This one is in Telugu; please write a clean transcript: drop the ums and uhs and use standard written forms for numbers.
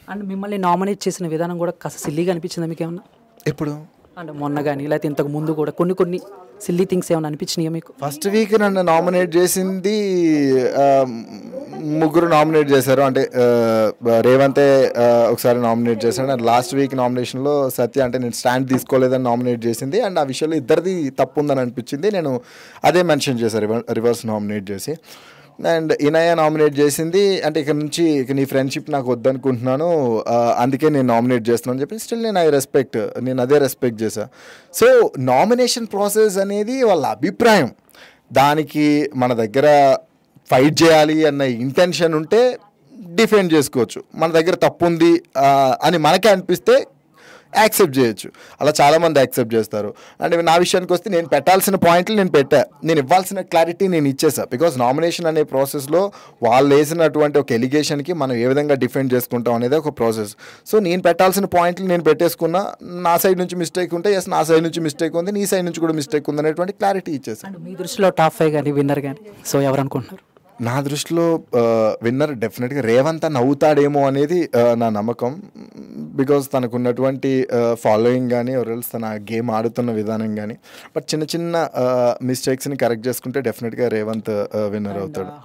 అండ్ మిమ్మల్ని నామినేట్ చేసిన విధానం కూడా కాస్త సిల్లీగా అనిపించిందా మీకు ఏమన్నా? ఎప్పుడు? అండ్ మొన్న కానీ లేకపోతే ఇంతకు ముందు కూడా కొన్ని సిల్లీ థింగ్స్ ఏమైనా అనిపించినాయా మీకు? ఫస్ట్ వీక్ నన్ను నామినేట్ చేసింది ముగ్గురు నామినేట్ చేశారు. అంటే రేవంతే ఒకసారి నామినేట్ చేశాడు. అండ్ లాస్ట్ వీక్ నామినేషన్లో సత్య అంటే నేను స్టాండ్ తీసుకోలేదని నామినేట్ చేసింది. అండ్ ఆ విషయంలో ఇద్దరిది తప్పు ఉందని అనిపించింది. నేను అదే మెన్షన్ చేశాను రివర్స్ నామినేట్ చేసి. అండ్ ఇనయ నామినేట్ చేసింది అంటే ఇక నీ ఫ్రెండ్షిప్ నాకు వద్దనుకుంటున్నాను, అందుకే నేను నామినేట్ చేస్తున్నాను అని చెప్పి స్టిల్ నేను అదే రెస్పెక్ట్ చేశాను. సో నామినేషన్ ప్రాసెస్ అనేది వాళ్ళ అభిప్రాయం. దానికి మన దగ్గర ఫైట్ చేయాలి అన్న ఇంటెన్షన్ ఉంటే డిఫెండ్ చేసుకోవచ్చు. మన దగ్గర తప్పు ఉంది అని మనకే అనిపిస్తే యాక్సెప్ట్ చేయొచ్చు. అలా చాలామంది యాక్సెప్ట్ చేస్తారు. అంటే నా విషయానికి వస్తే నేను పెట్టాల్సిన పాయింట్లు నేను నేను ఇవ్వాల్సిన క్లారిటీ నేను ఇచ్చేసా. బికాజ్ నామినేషన్ అనే ప్రాసెస్లో వాళ్ళు వేసినటువంటి ఒక ఎలిగేషన్కి మనం ఏ విధంగా డిఫెండ్ చేసుకుంటాం అనేది ఒక ప్రాసెస్. సో నేను పెట్టాల్సిన పాయింట్లు నేను పెట్టేసుకున్నా. నా సైడ్ నుంచి మిస్టేక్ ఉంటే ఎస్ నా సైడ్ నుంచి మిస్టేక్ ఉంది, నీ సైడ్ నుంచి కూడా మిస్టేక్ ఉంది అనేటువంటి క్లారిటీ ఇచ్చేసాను. మీ దృష్టిలో టాప్ 5 కానీ విన్నర్ కానీ సో ఎవరు అనుకుంటున్నారు? నా దృష్టిలో విన్నర్ డెఫినెట్గా రేవంత్ అన్న అవుతాడేమో అనేది నా నమ్మకం. బికాజ్ తనకున్నటువంటి ఫాలోయింగ్ కానీ ఎవరెల్స్ తన గేమ్ ఆడుతున్న విధానం కానీ. బట్ చిన్న మిస్టేక్స్ని కరెక్ట్ చేసుకుంటే డెఫినెట్గా రేవంత్ విన్నర్ అవుతాడు.